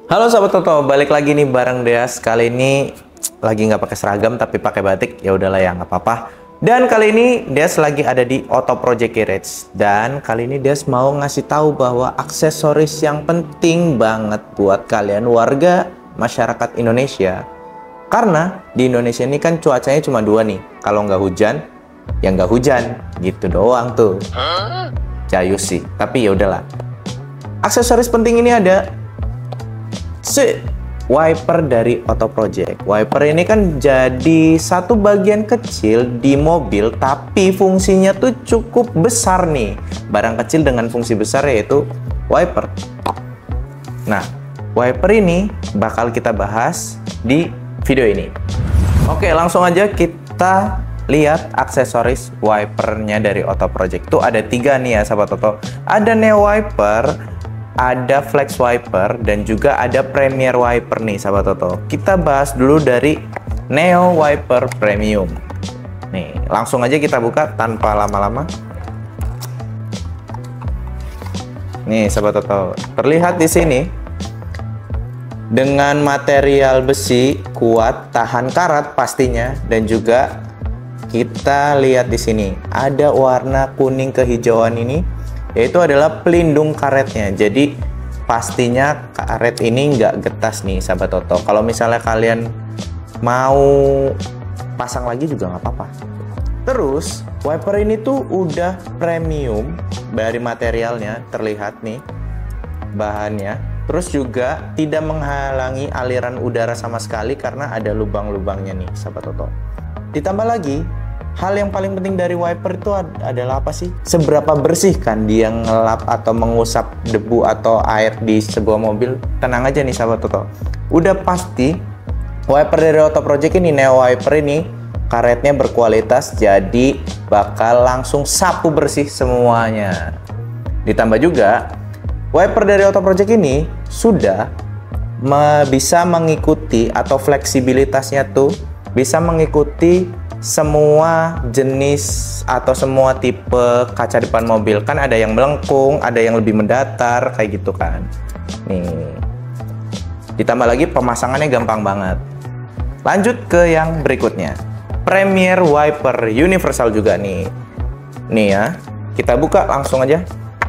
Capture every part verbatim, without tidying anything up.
Halo Sobat Toto, balik lagi nih bareng Deas. Kali ini lagi nggak pakai seragam tapi pakai batik. Ya udahlah ya, nggak apa-apa. Dan kali ini Deas lagi ada di Auto Project Garage. Dan kali ini Deas mau ngasih tahu bahwa aksesoris yang penting banget buat kalian warga masyarakat Indonesia. Karena di Indonesia ini kan cuacanya cuma dua nih. Kalau nggak hujan, ya nggak hujan. Gitu doang tuh. Jayus sih. Tapi ya udahlah. Aksesoris penting ini ada Si, wiper dari Auto Project. Wiper ini kan jadi satu bagian kecil di mobil, tapi fungsinya tuh cukup besar nih. Barang kecil dengan fungsi besar yaitu wiper. Nah, wiper ini bakal kita bahas di video ini. Oke, langsung aja kita lihat aksesoris wipernya dari Auto Project. Tuh ada tiga nih ya, sahabat Toto. Ada Neo Wiper, ada Flex Wiper, dan juga ada Premier Wiper nih sahabat Toto. Kita bahas dulu dari Neo Wiper Premium. Nih, langsung aja kita buka tanpa lama-lama. Nih sahabat Toto, terlihat di sini dengan material besi kuat, tahan karat pastinya, dan juga kita lihat di sini ada warna kuning kehijauan ini, yaitu adalah pelindung karetnya. Jadi pastinya karet ini nggak getas nih sahabat Toto. Kalau misalnya kalian mau pasang lagi juga nggak apa-apa. Terus wiper ini tuh udah premium dari materialnya, terlihat nih bahannya. Terus juga tidak menghalangi aliran udara sama sekali karena ada lubang-lubangnya nih sahabat Toto. Ditambah lagi, hal yang paling penting dari wiper itu adalah apa sih? Seberapa bersih kan dia ngelap atau mengusap debu atau air di sebuah mobil? Tenang aja nih sahabat Toto. Udah pasti wiper dari Auto Project ini, Neo Wiper ini, karetnya berkualitas, jadi bakal langsung sapu bersih semuanya. Ditambah juga wiper dari Auto Project ini sudah bisa mengikuti atau fleksibilitasnya tuh bisa mengikuti semua jenis atau semua tipe kaca depan mobil. Kan ada yang melengkung, ada yang lebih mendatar, kayak gitu kan. Nih, ditambah lagi pemasangannya gampang banget. Lanjut ke yang berikutnya, Premier Wiper Universal juga nih. Nih ya, kita buka langsung aja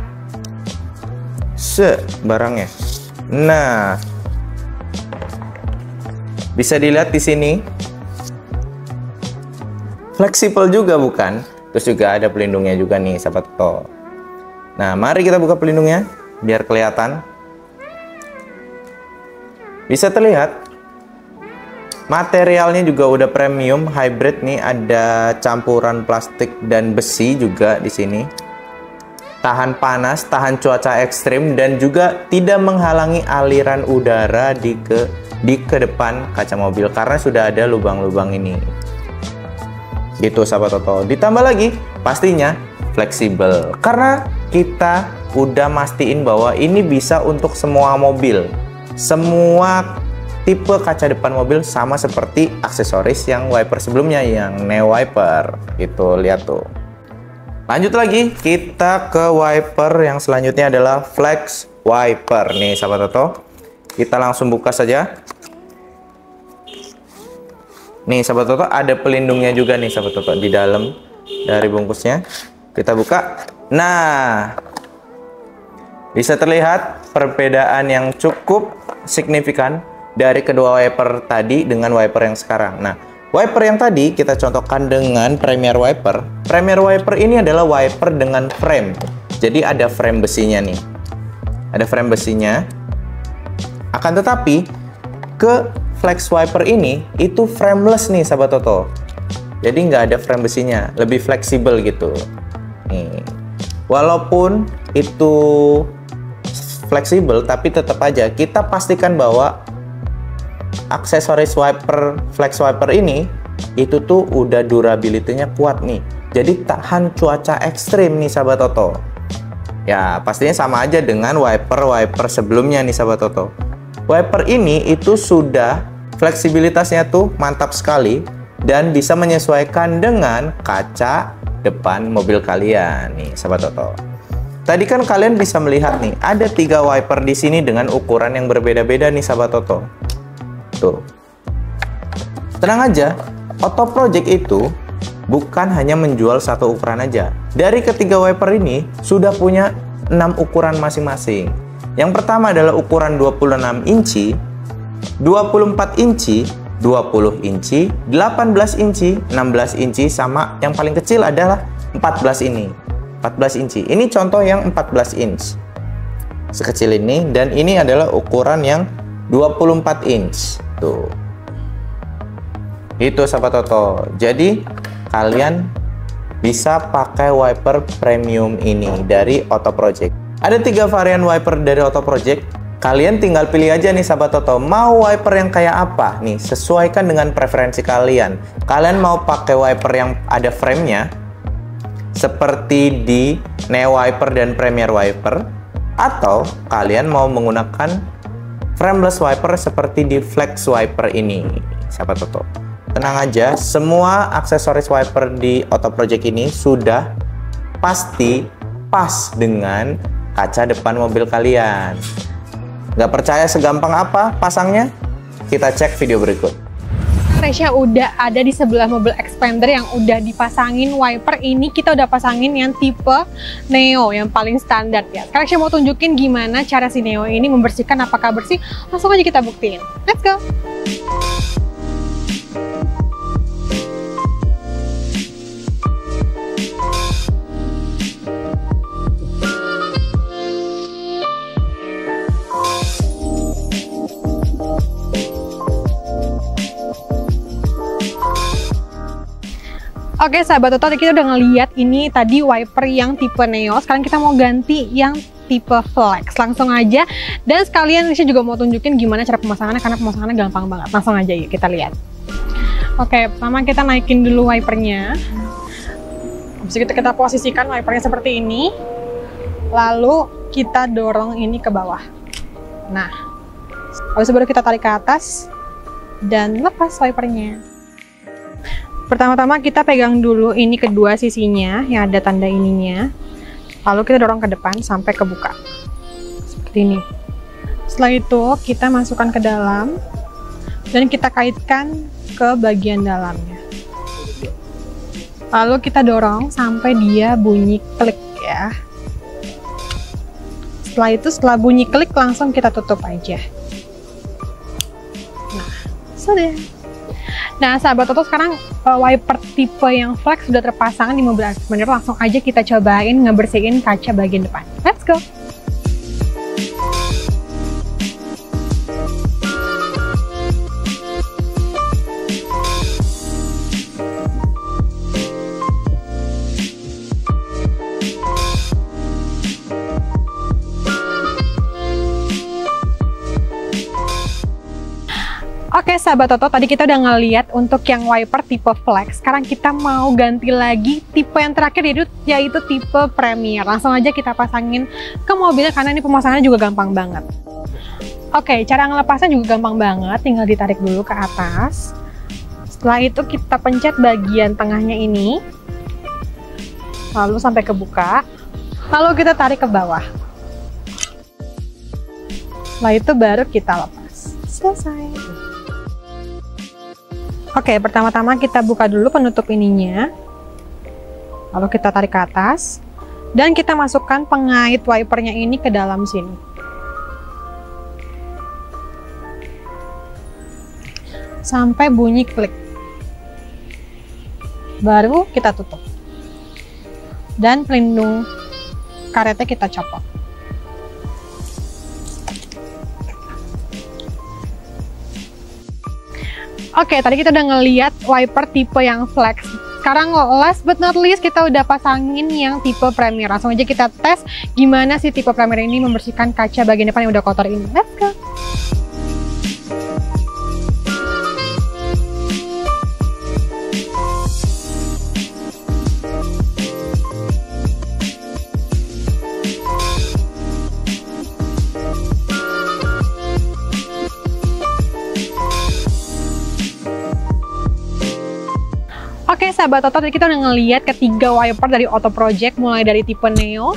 se barangnya. Nah, bisa dilihat di sini fleksibel juga bukan? Terus juga ada pelindungnya juga nih sahabat Toto. Nah, mari kita buka pelindungnya biar kelihatan. Bisa terlihat materialnya juga udah premium hybrid nih, ada campuran plastik dan besi juga di sini. Tahan panas, tahan cuaca ekstrim, dan juga tidak menghalangi aliran udara di ke di ke depan kaca mobil karena sudah ada lubang-lubang ini. Gitu sahabat Toto. Ditambah lagi pastinya fleksibel karena kita udah mastiin bahwa ini bisa untuk semua mobil, semua tipe kaca depan mobil, sama seperti aksesoris yang wiper sebelumnya yang Neo Wiper. Itu lihat tuh. Lanjut lagi kita ke wiper yang selanjutnya adalah Flex Wiper nih sahabat Toto. Kita langsung buka saja. Nih sahabat Toto, ada pelindungnya juga nih sahabat Toto di dalam dari bungkusnya. Kita buka. Nah, bisa terlihat perbedaan yang cukup signifikan dari kedua wiper tadi dengan wiper yang sekarang. Nah, wiper yang tadi kita contohkan dengan Premier Wiper. Premier Wiper ini adalah wiper dengan frame. Jadi ada frame besinya nih. Ada frame besinya. Akan tetapi ke Flex Wiper ini itu frameless nih sahabat Toto. Jadi nggak ada frame besinya, lebih fleksibel gitu. Nih, walaupun itu fleksibel, tapi tetap aja kita pastikan bahwa aksesoris wiper Flex Wiper ini itu tuh udah durability-nya kuat nih. Jadi tahan cuaca ekstrim nih sahabat Toto. Ya pastinya sama aja dengan wiper-wiper sebelumnya nih sahabat Toto. Wiper ini itu sudah fleksibilitasnya tuh mantap sekali dan bisa menyesuaikan dengan kaca depan mobil kalian nih sahabat Toto. Tadi kan kalian bisa melihat nih, ada tiga wiper di sini dengan ukuran yang berbeda-beda nih sahabat Toto. Tuh. Tenang aja, Otto Project itu bukan hanya menjual satu ukuran aja. Dari ketiga wiper ini sudah punya enam ukuran masing-masing. Yang pertama adalah ukuran dua puluh enam inci, dua puluh empat inci, dua puluh inci, delapan belas inci, enam belas inci, sama yang paling kecil adalah empat belas ini. empat belas inci. Ini contoh yang empat belas inch. Sekecil ini, dan ini adalah ukuran yang dua puluh empat inch. Tuh. Itu sahabat Toto. Jadi kalian bisa pakai wiper premium ini dari Otto Project. Ada tiga varian wiper dari Otto Project. Kalian tinggal pilih aja nih sahabat Toto, mau wiper yang kayak apa nih, sesuaikan dengan preferensi kalian. Kalian mau pakai wiper yang ada frame-nya seperti di Neo Wiper dan Premier Wiper, atau kalian mau menggunakan frameless wiper seperti di Flex Wiper ini, sahabat Toto. Tenang aja, semua aksesoris wiper di Otto Project ini sudah pasti pas dengan kaca depan mobil kalian. Nggak percaya segampang apa pasangnya? Kita cek video berikut. Resya udah ada di sebelah mobil Xpander yang udah dipasangin wiper. Ini kita udah pasangin yang tipe Neo yang paling standar ya. Sekarang saya mau tunjukin gimana cara si Neo ini membersihkan, apakah bersih. Langsung aja kita buktiin. Let's go. Oke sahabat Toto, kita udah ngeliat ini tadi wiper yang tipe Neo. Sekarang kita mau ganti yang tipe Flex. Langsung aja. Dan sekalian saya juga mau tunjukin gimana cara pemasangannya, karena pemasangannya gampang banget. Langsung aja yuk kita lihat. Oke, pertama kita naikin dulu wipernya. Habis itu kita posisikan wipernya seperti ini. Lalu kita dorong ini ke bawah. Nah, habis itu baru kita tarik ke atas dan lepas wipernya. Pertama-tama kita pegang dulu ini kedua sisinya yang ada tanda ininya. Lalu kita dorong ke depan sampai kebuka. Seperti ini. Setelah itu kita masukkan ke dalam dan kita kaitkan ke bagian dalamnya. Lalu kita dorong sampai dia bunyi klik ya. Setelah itu, setelah bunyi klik langsung kita tutup aja. Nah, sudah. Nah sahabat Toto, sekarang uh, wiper tipe yang Flex sudah terpasang di mobil Xpander. Langsung aja kita cobain ngebersihin kaca bagian depan. Let's go! Oke sahabat Toto, tadi kita udah ngeliat untuk yang wiper tipe Flex. Sekarang kita mau ganti lagi tipe yang terakhir, yaitu, yaitu tipe Premier. Langsung aja kita pasangin ke mobilnya karena ini pemasangannya juga gampang banget. Oke, cara ngelepasnya juga gampang banget, tinggal ditarik dulu ke atas. Setelah itu kita pencet bagian tengahnya ini, lalu sampai kebuka, lalu kita tarik ke bawah. Setelah itu baru kita lepas. Selesai. Oke, pertama-tama kita buka dulu penutup ininya. Lalu kita tarik ke atas. Dan kita masukkan pengait wipernya ini ke dalam sini. Sampai bunyi klik. Baru kita tutup. Dan pelindung karetnya kita copot. Oke, tadi kita udah ngeliat wiper tipe yang Flex. Sekarang last but not least kita udah pasangin yang tipe Premier. Langsung aja kita tes gimana sih tipe Premier ini membersihkan kaca bagian depan yang udah kotor ini. Let's go! Oke sahabat Toto, tadi kita udah ngeliat ketiga wiper dari Otto Project, mulai dari tipe Neo,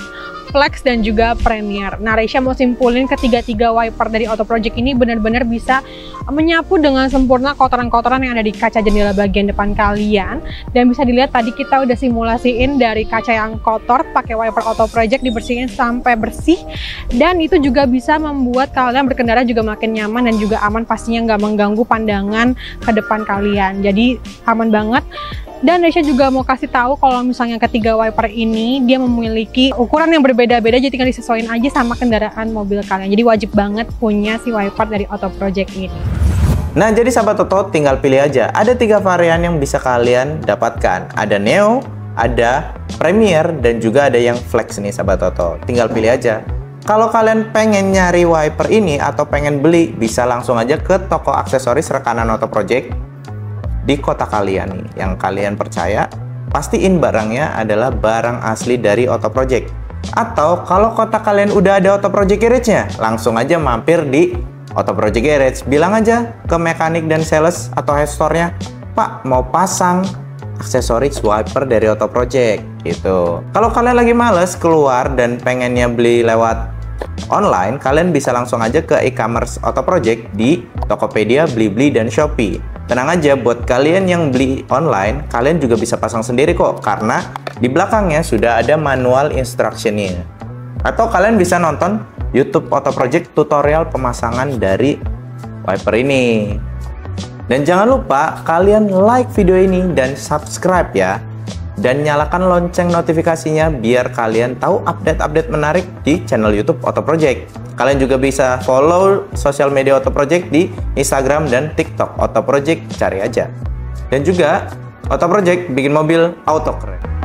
Flex, dan juga Premier. Nah, Reisha mau simpulin ketiga-tiga wiper dari Auto Project ini benar-benar bisa menyapu dengan sempurna kotoran-kotoran yang ada di kaca jendela bagian depan kalian. Dan bisa dilihat tadi kita udah simulasiin dari kaca yang kotor pakai wiper Auto Project, dibersihin sampai bersih. Dan itu juga bisa membuat kalian berkendara juga makin nyaman dan juga aman, pastinya nggak mengganggu pandangan ke depan kalian. Jadi aman banget. Dan Reisha juga mau kasih tahu kalau misalnya ketiga wiper ini dia memiliki ukuran yang berbeda-beda, jadi tinggal disesuaikan aja sama kendaraan mobil kalian. Jadi wajib banget punya si wiper dari Auto Project ini. Nah, jadi sahabat Toto tinggal pilih aja. Ada tiga varian yang bisa kalian dapatkan. Ada Neo, ada Premier, dan juga ada yang Flex nih sahabat Toto. Tinggal pilih aja. Kalau kalian pengen nyari wiper ini atau pengen beli, bisa langsung aja ke toko aksesoris rekanan Auto Project di kota kalian nih, yang kalian percaya. Pastiin barangnya adalah barang asli dari Auto Project. Atau kalau kota kalian udah ada Auto Project Garage-nya, langsung aja mampir di Auto Project Garage. Bilang aja ke mekanik dan sales atau head store-nya, "Pak, mau pasang aksesoris wiper dari Auto Project." Gitu. Kalau kalian lagi males keluar dan pengennya beli lewat online, kalian bisa langsung aja ke e-commerce Auto Project di Tokopedia, Blibli, dan Shopee. Tenang aja, buat kalian yang beli online, kalian juga bisa pasang sendiri kok, karena di belakangnya sudah ada manual instruction-nya. Atau kalian bisa nonton YouTube Auto Project tutorial pemasangan dari wiper ini. Dan jangan lupa kalian like video ini dan subscribe ya. Dan nyalakan lonceng notifikasinya biar kalian tahu update-update menarik di channel YouTube Auto Project. Kalian juga bisa follow sosial media Auto Project di Instagram dan TikTok Auto Project, cari aja. Dan juga Auto Project bikin mobil auto keren.